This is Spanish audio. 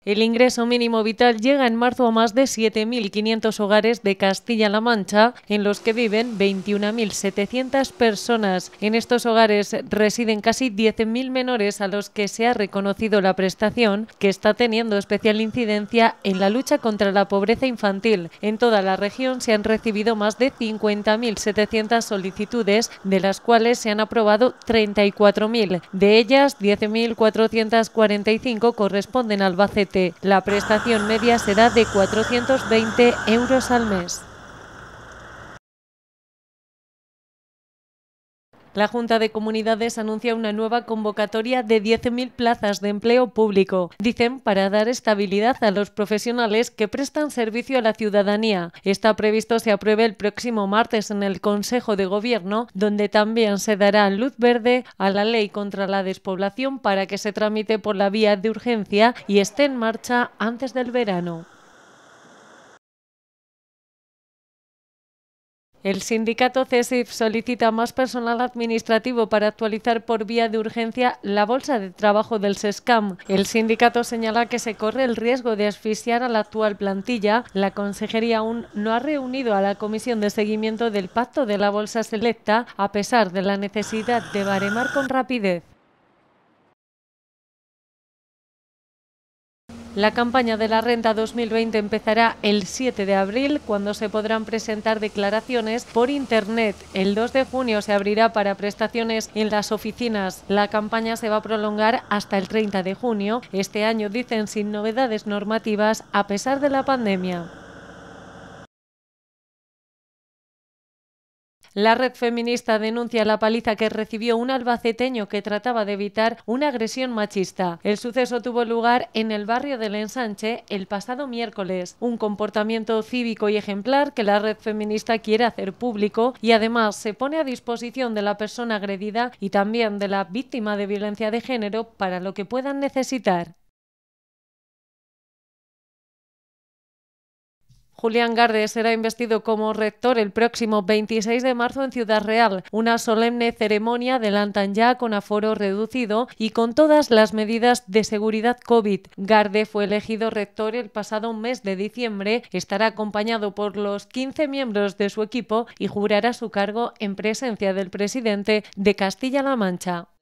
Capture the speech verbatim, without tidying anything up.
El ingreso mínimo vital llega en marzo a más de siete mil quinientos hogares de Castilla-La Mancha, en los que viven veintiuna mil setecientas personas. En estos hogares residen casi diez mil menores a los que se ha reconocido la prestación, que está teniendo especial incidencia en la lucha contra la pobreza infantil. En toda la región se han recibido más de cincuenta mil setecientas solicitudes, de las cuales se han aprobado treinta y cuatro mil. De ellas, diez mil cuatrocientas cuarenta y cinco corresponden al Albacete. La prestación media será de cuatrocientos veinte euros al mes. La Junta de Comunidades anuncia una nueva convocatoria de diez mil plazas de empleo público. Dicen para dar estabilidad a los profesionales que prestan servicio a la ciudadanía. Está previsto se apruebe el próximo martes en el Consejo de Gobierno, donde también se dará luz verde a la ley contra la despoblación para que se tramite por la vía de urgencia y esté en marcha antes del verano. El sindicato CESIF solicita más personal administrativo para actualizar por vía de urgencia la bolsa de trabajo del SESCAM. El sindicato señala que se corre el riesgo de asfixiar a la actual plantilla. La consejería aún no ha reunido a la comisión de seguimiento del pacto de la bolsa selecta, a pesar de la necesidad de baremar con rapidez. La campaña de la renta dos mil veinte empezará el siete de abril, cuando se podrán presentar declaraciones por Internet. El dos de junio se abrirá para prestaciones en las oficinas. La campaña se va a prolongar hasta el treinta de junio. Este año, dicen, sin novedades normativas a pesar de la pandemia. La red feminista denuncia la paliza que recibió un albaceteño que trataba de evitar una agresión machista. El suceso tuvo lugar en el barrio del Ensanche el pasado miércoles. Un comportamiento cívico y ejemplar que la red feminista quiere hacer público y además se pone a disposición de la persona agredida y también de la víctima de violencia de género para lo que puedan necesitar. Julián Garde será investido como rector el próximo veintiséis de marzo en Ciudad Real. Una solemne ceremonia adelantan ya con aforo reducido y con todas las medidas de seguridad COVID. Garde fue elegido rector el pasado mes de diciembre, estará acompañado por los quince miembros de su equipo y jurará su cargo en presencia del presidente de Castilla-La Mancha.